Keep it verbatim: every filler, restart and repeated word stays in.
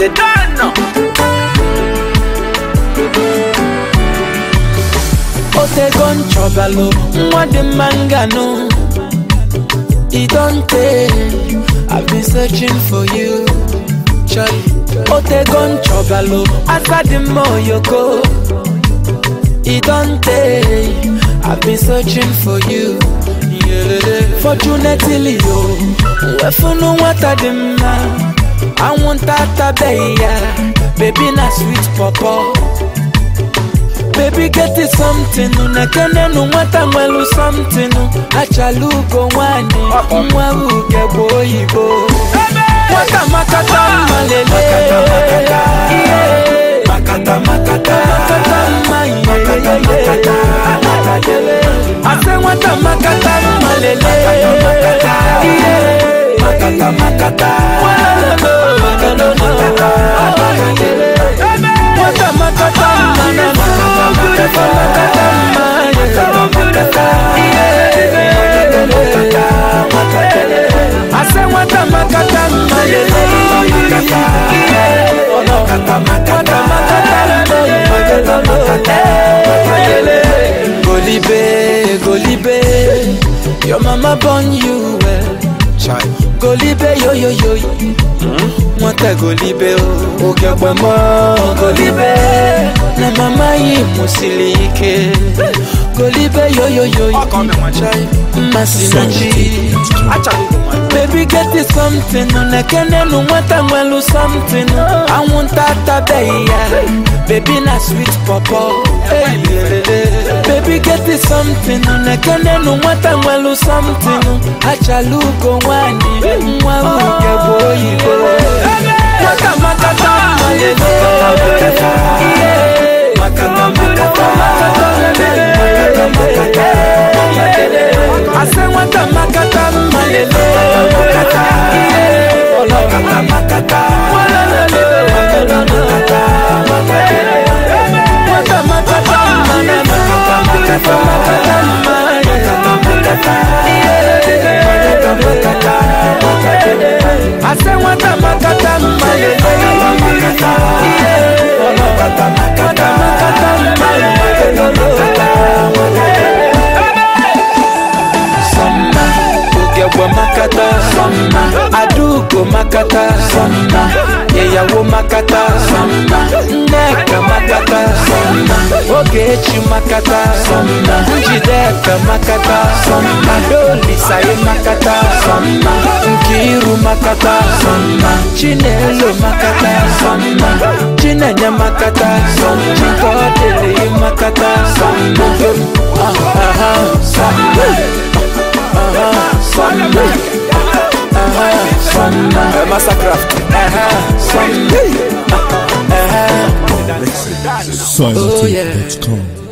you don't know. Ote gon chobalo, mwade mangano. It don't take, I've been searching for you. Charlie, Ote gon chobalo, asadi moyoko. It don't take, I've been searching for you. Yeah. Fortunately, yo, wefunu watadima. I want that baby, baby na sweet papa. Baby get it something, unakene no wata mwelu something. Achalugo wani, mwa uge boyibo. Wata makata malele, makata makata, makata makata, ase wata makata malele, makata makata, wata makata ase wata makata Golibe, Golibe, your mama born you well. Golibe, yo yo yo, mwata Golibe o, oge kwemo Golibe, na mama yi musilike. Golibe, yo yo yo, masinachi. Baby get it something, unakene no mwata mwelu something. I want that baby, baby na sweet papa. Hey, baby get it something, unakene no mwata mwelu something. Achalugo wani, mwa uge boyibo. Wata makata malele, makata makata, makata makata. Ase wata makata malele, makata makata, makata makata. Wata makata malele, makata makata. Ase wata makata malele, makata makata, Samba, ugewa makata, Samba, adugo makata, Samba, yeyawo makata, Samba, neka makata, Samba, ogechi makata, Samba, njideka makata, Samba, doli saye makata, Samba, nkiru makata, Samba, chinelo makata, Samba, chinenya makata, Samba, chikodele makata, Samba, ah ah ah, Samba. Uh-huh, Sunday. Uh-huh, Sunday. Massacraft. Uh-huh, Sunday. Uh-huh. Soil Tip dot com.